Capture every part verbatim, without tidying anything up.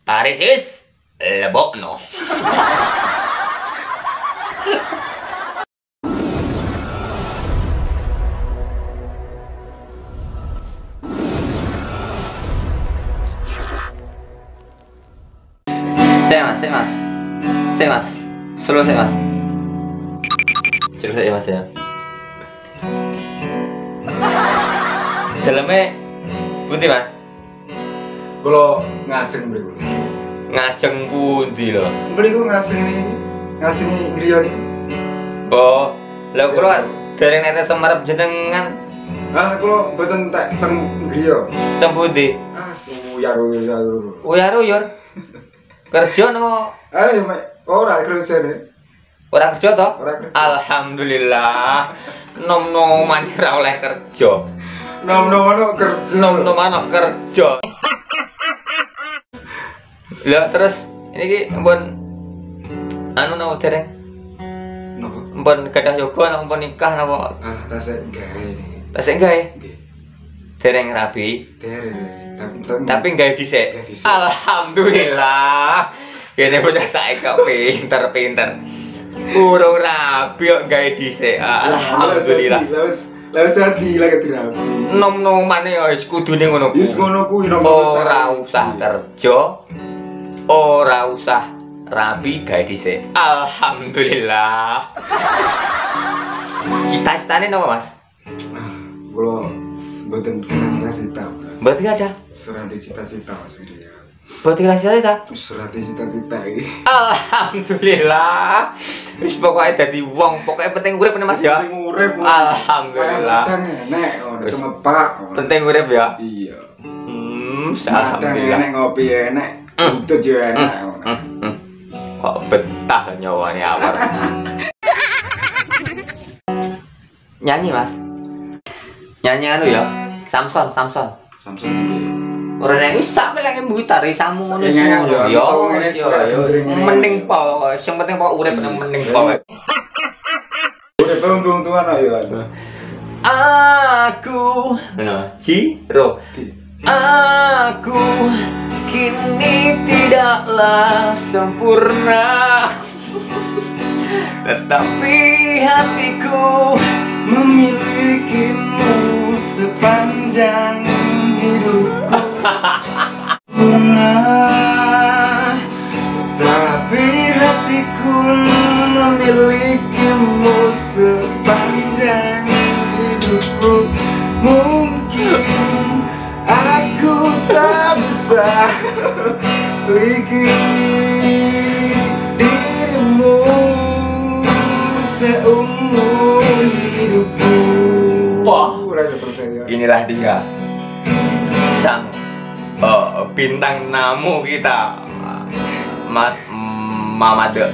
Parisis lebokno. Saya mas, saya mas, saya mas, solo saya mas, solo saya mas ya. Dalamnya putih mas. Kalau ngajeng beli gue. Ngajeng pundi lho. Beli gue ngajeng ini, ngajeng griya ini. Oh, lha kula dereng nete semerep jenengan. Ah, kalau mboten tak teng griya. Teng pundi? Ah, suyar uyar. Uyar-uyur. Kerja no? Ah, ya mek ora kerja ne. Ora kerja to? Ora kerja. Alhamdulillah. Nom-noman ora oleh kerja. Nom-nom ono kerja. Nom-nom ana kerja. Lah terus ini ki ampun anu napa dereng? Napa? Ampun gadah yoga napa nikah napa? Ah, tasik gawe. Tasik gawe. Nggih. Dereng rabi. Dereng. Tapi gawe dhisik. Alhamdulillah. Kene bocah saiki kok pinter-pinter. Urung rabi kok gawe dhisik. Alhamdulillah. Lah wis dadi lagi dirabi. Nom-nomane ya wis kudune ngono kuwi. Wis ngono kuwi nom. Ora usah kerja. Ora usah rabi gawe dhisik. Alhamdulillah. Cita-citane napa, Mas? Ah, kula mboten kena cita-cita. Berarti ada? Surati cita-cita Mas Widya. Berarti cita-cita? Surati cita-cita iki. Alhamdulillah. Wis pokoke dadi wong, pokoke penting urip Mas ya. Penting urip. Alhamdulillah. Penting enek ngono cuma Pak. Penting urip ya. Iya. Hmm, alhamdulillah. Enek ngopi enek, utut yo enek ngono. Kok betah nyawane awak. Nyanyi Mas. Nyanyi anu ya. Samson, Samson. Samsung iki. Ora nek wis sak melenge gitar samu ngono Iya, iya, yo. iya, Yo, mending po, sing penting po urip nang mending po. Urip untung-untungan ayo. Aku, no, Ciro. Aku kini tidaklah sempurna, tetapi hatiku memilikimu sepanjang hidupku. Pernah, tapi hatiku memilikimu sepanjang hidupku. Mungkin aku tak bisa miliki dirimu seumur hidupku. Wah, inilah dia sang uh, bintang tamu kita, Mas Mamade.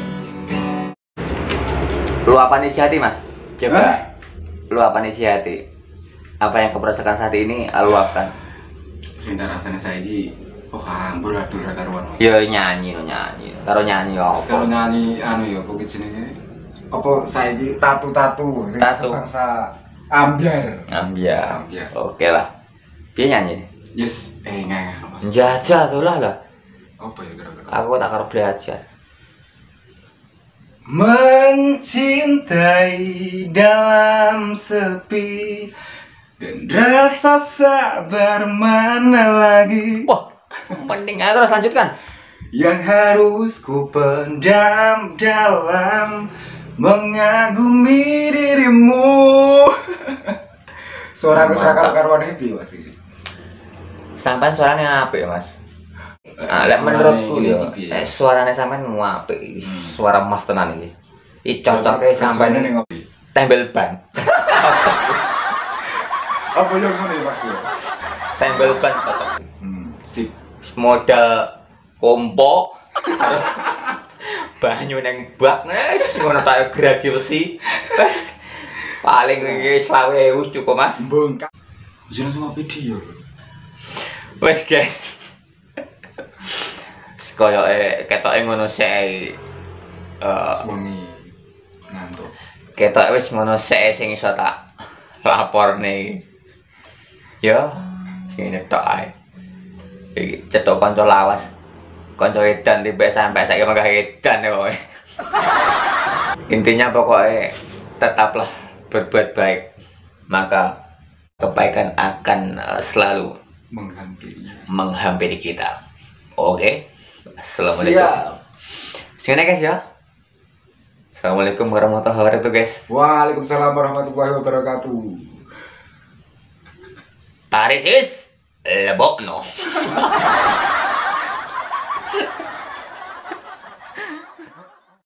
Luapan isi hati Mas, coba. Hah? Luapan isi hati. Apa yang kau rasakan saat ini, luapkan. Cinta rasanya saya ini, oh hambur adur karuan. Yo nyanyi, no nyanyi, karo nyanyi yo. Karo nyanyi, anu yo, pokoknya jenenge. Apa saya ini tatu-tatu, tatu bangsa ambiar. Ambiar. Ambiar. Oke lah. Dia nyanyi. Yes, eh nggak Mas. Jajah tuh lah lah. Apa ya kira-kira? Aku tak karo belajar. Mencintai dalam sepi dan rasa sabar mana lagi. Wah, mending aja terus lanjutkan. Yang harus ku pendam dalam mengagumi dirimu. Suara kesakal karuan happy Mas ini. Sampai suaranya apa ya Mas? Ah, lek menurutku yo, eh suarane sampean apik iki. Suara Mas tenan iki. Iki cocoke sampean ning tembel ban. Apa yo ngene Mas yo? Tembel ban cocok. Hmm, sip. Modal kompo karo banyu nang bak wis ngono tak gerasi besi. Wis paling iki selawe ewu cukup Mas. Bengkak. Wis langsung ngopi dia. Wes guys. Koyoke ketoke ngono sik. Eh suami ngantuk. Ketoke wis ngono sik sing iso tak laporne. Yo, sing tok ae. Iki cetok kanca lawas. konco edan tiba sampai saya mangga edan ya pokoknya. Intinya pokoknya tetaplah berbuat baik, maka kebaikan akan uh, selalu menghampiri menghampiri kita. Oke. Assalamualaikum. Sini guys ya. Assalamualaikum warahmatullahi wabarakatuh guys. Waalaikumsalam warahmatullahi wabarakatuh. Paris is lebokno.